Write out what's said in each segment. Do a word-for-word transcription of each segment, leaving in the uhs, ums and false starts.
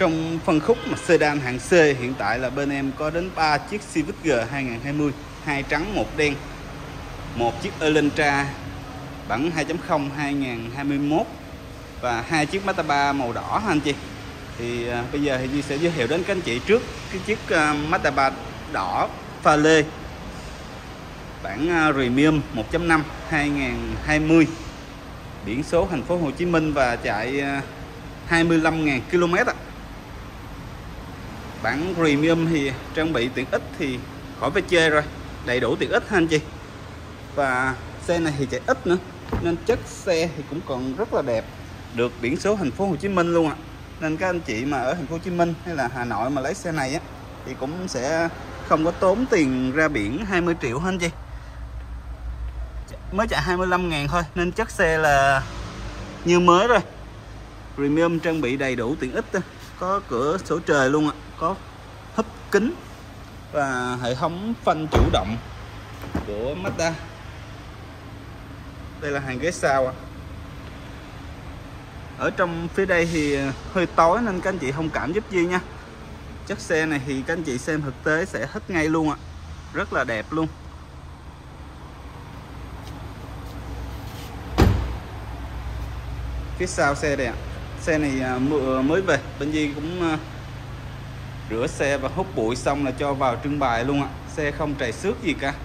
Trong phân khúc mà sedan hạng C hiện tại là bên em có đến ba chiếc Civic G hai nghìn không trăm hai mươi, hai trắng một đen, một chiếc Elantra bản hai chấm không hai nghìn không trăm hai mươi mốt và hai chiếc Mazda ba màu đỏ ha anh chị. Thì à, bây giờ thì Duy sẽ giới thiệu đến các anh chị trước cái chiếc uh, Mazda ba đỏ pha lê bản uh, Premium một chấm năm hai nghìn không trăm hai mươi, biển số thành phố Hồ Chí Minh và chạy uh, hai mươi lăm nghìn ki lô mét ạ. Bản Premium thì trang bị tiện ích thì khỏi phải chê rồi, đầy đủ tiện ích ha anh chị. Và xe này thì chạy ít nữa nên chất xe thì cũng còn rất là đẹp, được biển số thành phố Hồ Chí Minh luôn ạ. Nên các anh chị mà ở thành phố Hồ Chí Minh hay là Hà Nội mà lấy xe này á thì cũng sẽ không có tốn tiền ra biển hai mươi triệu ha anh chị. Mới chạy hai mươi lăm ngàn thôi nên chất xe là như mới rồi. Premium trang bị đầy đủ tiện ích, có cửa sổ trời luôn ạ, có húp kính và hệ thống phanh chủ động của Mazda. Đây là hàng ghế sau ạ. Ở trong phía đây thì hơi tối nên các anh chị thông cảm giúp Duy nha. Chất xe này thì các anh chị xem thực tế sẽ thích ngay luôn ạ, rất là đẹp luôn. Phía sau xe đây ạ. Xe này mới về, bên Duy cũng rửa xe và hút bụi xong là cho vào trưng bày luôn ạ. Xe không trầy xước gì cả.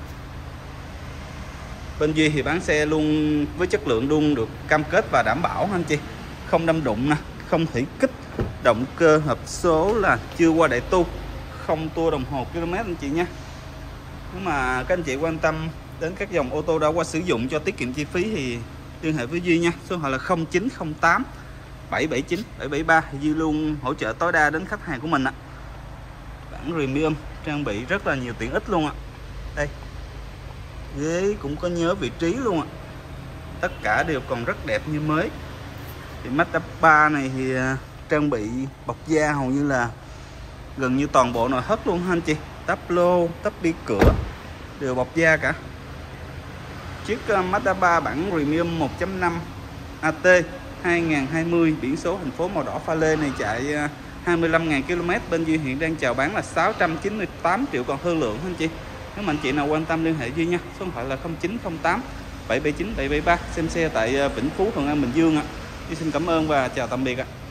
Bên Duy thì bán xe luôn với chất lượng luôn được cam kết và đảm bảo anh chị. Không đâm đụng nè, không thủy kích, động cơ hộp số là chưa qua đại tu, không tua đồng hồ km anh chị nha. Nếu mà các anh chị quan tâm đến các dòng ô tô đã qua sử dụng cho tiết kiệm chi phí thì liên hệ với Duy nha. Số điện thoại là không chín không tám bảy bảy chín bảy bảy ba, Duy luôn hỗ trợ tối đa đến khách hàng của mình ạ. Bản Premium trang bị rất là nhiều tiện ích luôn ạ. Đây, ghế cũng có nhớ vị trí luôn ạ. Tất cả đều còn rất đẹp như mới. Thì Mazda ba này thì trang bị bọc da hầu như là gần như toàn bộ nội thất luôn ha anh chị. Táp lô, táp bi cửa đều bọc da cả. Chiếc Mazda ba bản Premium một chấm năm A T hai nghìn không trăm hai mươi, biển số thành phố màu đỏ pha lê này chạy hai mươi lăm nghìn ki lô mét. Bên Duy hiện đang chào bán là sáu trăm chín mươi tám triệu còn thương lượng anh chị. Nếu mà anh chị nào quan tâm liên hệ Duy nha. Số điện thoại là không chín không tám bảy bảy chín bảy bảy ba. Xem xe tại Vĩnh Phú, Thuận An, Bình Dương ạ. Duy xin cảm ơn và chào tạm biệt ạ.